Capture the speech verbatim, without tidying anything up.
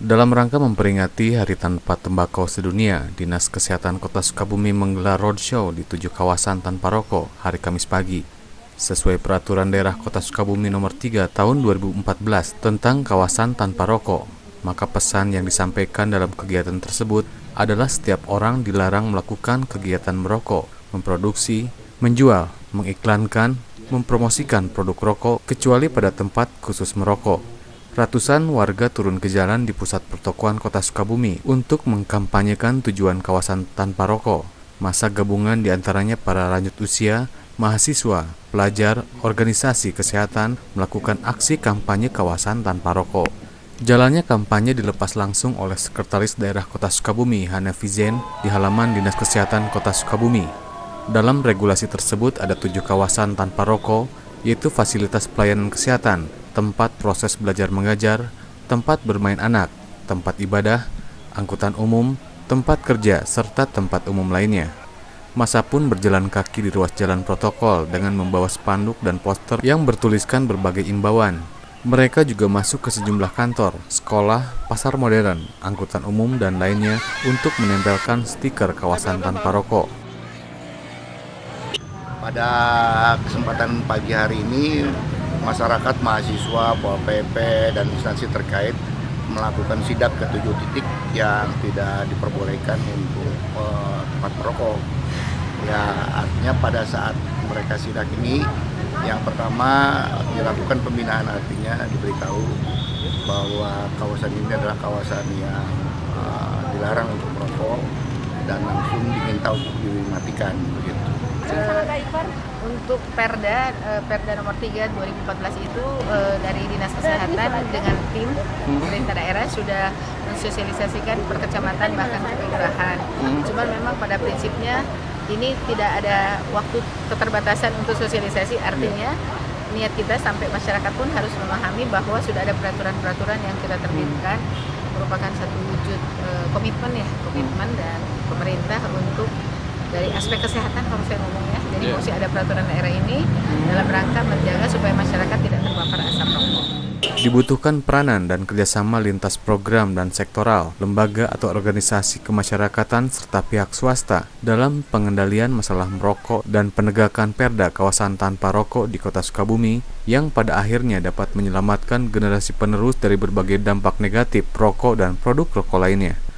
Dalam rangka memperingati Hari Tanpa Tembakau Sedunia, Dinas Kesehatan Kota Sukabumi menggelar roadshow di tujuh kawasan tanpa rokok hari Kamis pagi. Sesuai Peraturan Daerah Kota Sukabumi Nomor tiga Tahun dua ribu empat belas tentang kawasan tanpa rokok, maka pesan yang disampaikan dalam kegiatan tersebut adalah setiap orang dilarang melakukan kegiatan merokok, memproduksi, menjual, mengiklankan, mempromosikan produk rokok kecuali pada tempat khusus merokok. Ratusan warga turun ke jalan di pusat pertokoan Kota Sukabumi untuk mengkampanyekan tujuan kawasan tanpa rokok. Masa gabungan diantaranya para lanjut usia, mahasiswa, pelajar, organisasi kesehatan melakukan aksi kampanye kawasan tanpa rokok. Jalannya kampanye dilepas langsung oleh Sekretaris Daerah Kota Sukabumi, Hanafi Zain, di halaman Dinas Kesehatan Kota Sukabumi. Dalam regulasi tersebut ada tujuh kawasan tanpa rokok, yaitu fasilitas pelayanan kesehatan, tempat proses belajar mengajar, tempat bermain anak, tempat ibadah, angkutan umum, tempat kerja, serta tempat umum lainnya. Massa pun berjalan kaki di ruas jalan protokol dengan membawa spanduk dan poster yang bertuliskan berbagai imbauan. Mereka juga masuk ke sejumlah kantor, sekolah, pasar modern, angkutan umum, dan lainnya untuk menempelkan stiker kawasan tanpa rokok. Pada kesempatan pagi hari ini, masyarakat, mahasiswa, Pol P P, dan instansi terkait melakukan sidak ke tujuh titik yang tidak diperbolehkan untuk uh, tempat merokok. Ya, artinya pada saat mereka sidak ini, yang pertama dilakukan pembinaan, artinya diberitahu bahwa kawasan ini adalah kawasan yang uh, dilarang untuk merokok dan langsung diminta untuk dimatikan begitu. Untuk Perda, Perda nomor tiga dua ribu empat belas itu dari Dinas Kesehatan dengan tim pemerintah daerah sudah mensosialisasikan per kecamatan bahkan ke kelurahan. Cuma memang pada prinsipnya ini tidak ada waktu keterbatasan untuk sosialisasi, artinya niat kita sampai masyarakat pun harus memahami bahwa sudah ada peraturan-peraturan yang kita terbitkan merupakan satu wujud komitmen ya, komitmen dan pemerintah untuk dari aspek kesehatan kalau saya ngomongnya, jadi yeah. Mesti ada peraturan daerah ini dalam rangka menjaga supaya masyarakat tidak terpapar asap rokok. Dibutuhkan peranan dan kerjasama lintas program dan sektoral, lembaga atau organisasi kemasyarakatan serta pihak swasta dalam pengendalian masalah merokok dan penegakan perda kawasan tanpa rokok di Kota Sukabumi yang pada akhirnya dapat menyelamatkan generasi penerus dari berbagai dampak negatif rokok dan produk rokok lainnya.